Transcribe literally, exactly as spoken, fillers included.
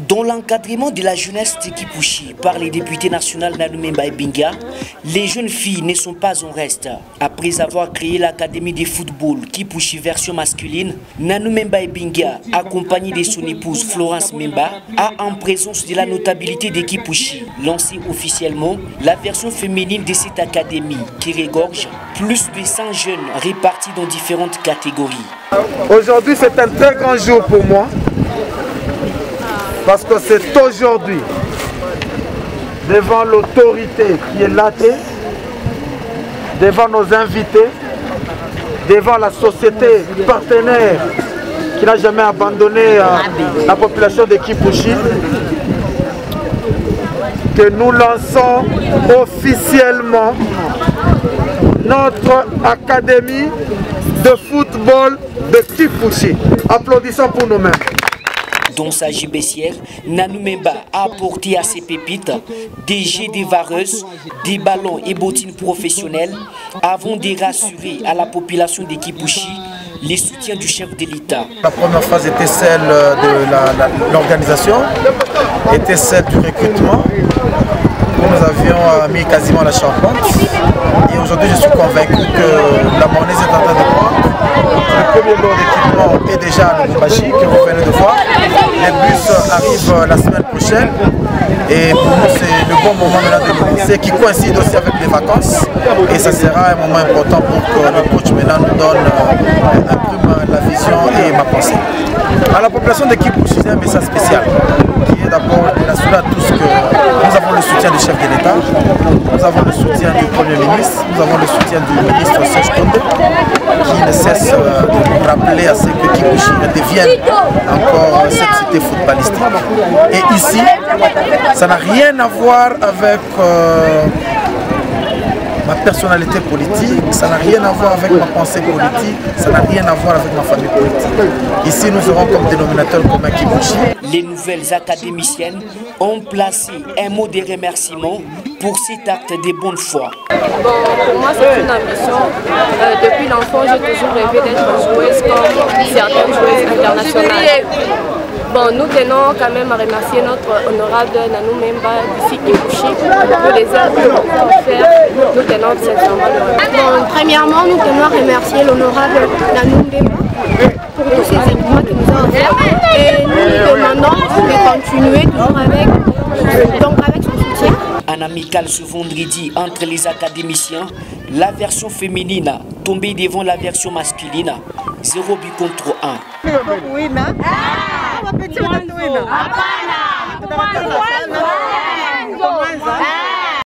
Dans l'encadrement de la jeunesse de Kipushi par les députés nationaux Nanumemba et Binga, les jeunes filles ne sont pas en reste. Après avoir créé l'académie de football Kipushi version masculine, Nanumemba et Binga, accompagné de son épouse Florence Memba, a en présence de la notabilité de Kipushi lancé officiellement la version féminine de cette académie qui regorge plus de cent jeunes répartis dans différentes catégories. Aujourd'hui, c'est un très grand jour pour moi. Parce que c'est aujourd'hui, devant l'autorité qui est latée, devant nos invités, devant la société partenaire qui n'a jamais abandonné euh, la population de Kipushi, que nous lançons officiellement notre académie de football de Kipushi. Applaudissons pour nous-mêmes. Dans sa gibecière, Nanumemba a apporté à ses pépites des jets de vareuses, des ballons et bottines professionnelles avant de rassurer à la population de Kipushi les soutiens du chef de l'État. La première phase était celle de l'organisation, était celle du recrutement. Nous avions mis quasiment la charpente et aujourd'hui je suis convaincu que la monnaie est en train de prendre. Le premier lot d'équipement est déjà à Lubumbashi, que vous venez de voir. Les bus arrivent la semaine prochaine et pour nous c'est le bon moment maintenant de commencer, qui coïncide aussi avec les vacances et ça sera un moment important pour que le coach maintenant nous donne imprime la vision et ma pensée. À la population de Kipushi, c'est un message spécial qui est d'abord de rassurer à tous que nous avons le soutien du chef de l'État, nous avons le soutien du Premier ministre, nous avons le soutien du ministre Serge Tondo qui ne cesse de nous rappeler à ce que Kipushi devienne encore cette cité footballistique. Et ici, ça n'a rien à voir avec euh, ma personnalité politique, ça n'a rien à voir avec ma pensée politique, ça n'a rien à voir avec ma famille politique. Ici, nous aurons comme dénominateur commun Kipushi. Les nouvelles académiciennes ont placé un mot de remerciement pour cet acte de bonne foi. Bon, pour moi, c'est une ambition. Euh, depuis l'enfant, j'ai toujours rêvé d'être joueuse comme certaines joueuses internationales. Bon, nous tenons quand même à remercier notre honorable Nanumemba d'ici Kipushi pour les aides que nous pouvons faire. Nous tenons sincèrement à le remercier. Bon, premièrement, nous tenons à remercier l'honorable Nanumemba pour tous ces équipements qu'il nous a offerts. Et nous lui demandons de continuer toujours avec, donc avec son soutien. En amical ce vendredi entre les académiciens, la version féminine tombée devant la version masculine, zéro but contre un. Ah,